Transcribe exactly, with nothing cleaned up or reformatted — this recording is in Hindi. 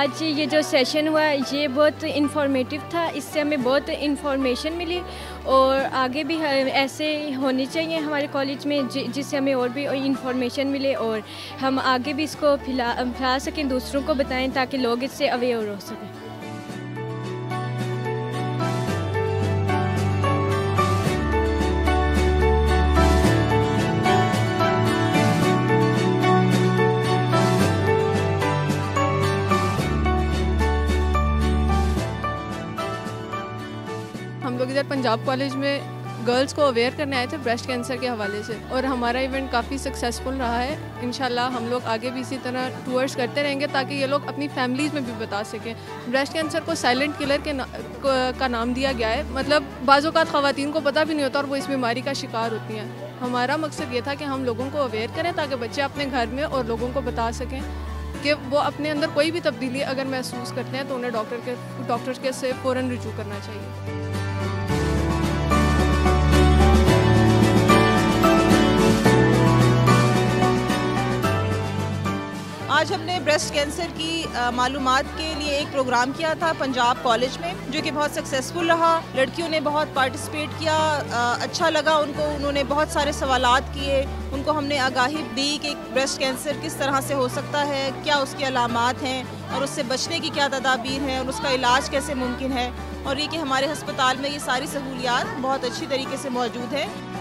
आज ये जो सेशन हुआ ये बहुत इन्फॉर्मेटिव था, इससे हमें बहुत इन्फॉर्मेशन मिली और आगे भी ऐसे होनी चाहिए हमारे कॉलेज में जिससे हमें और भी इन्फॉर्मेशन मिले और हम आगे भी इसको फैला फैला सकें, दूसरों को बताएं ताकि लोग इससे अवेयर हो सकें। हम लोग इधर पंजाब कॉलेज में गर्ल्स को अवेयर करने आए थे ब्रेस्ट कैंसर के हवाले से और हमारा इवेंट काफ़ी सक्सेसफुल रहा है। इंशाल्लाह हम लोग आगे भी इसी तरह टूर्स करते रहेंगे ताकि ये लोग अपनी फैमिलीज़ में भी बता सकें। ब्रेस्ट कैंसर को साइलेंट किलर के ना, का नाम दिया गया है, मतलब बाज़ औक़ात ख़वातीन को पता भी नहीं होता और वो इस बीमारी का शिकार होती हैं। हमारा मकसद ये था कि हम लोगों को अवेयर करें ताकि बच्चे अपने घर में और लोगों को बता सकें कि वो अपने अंदर कोई भी तब्दीली अगर महसूस करते हैं तो उन्हें डॉक्टर के डॉक्टर के से फ़ौरन रुजू करना चाहिए। आज हमने ब्रेस्ट कैंसर की मालूमात के लिए एक प्रोग्राम किया था पंजाब कॉलेज में, जो कि बहुत सक्सेसफुल रहा। लड़कियों ने बहुत पार्टिसिपेट किया, आ, अच्छा लगा उनको, उन्होंने बहुत सारे सवालात किए, उनको हमने आगाही दी कि ब्रेस्ट कैंसर किस तरह से हो सकता है, क्या उसकी अलामात हैं और उससे बचने की क्या तदाबीर हैं और उसका इलाज कैसे मुमकिन है, और ये कि हमारे हस्पताल में ये सारी सहूलियात बहुत अच्छी तरीके से मौजूद हैं।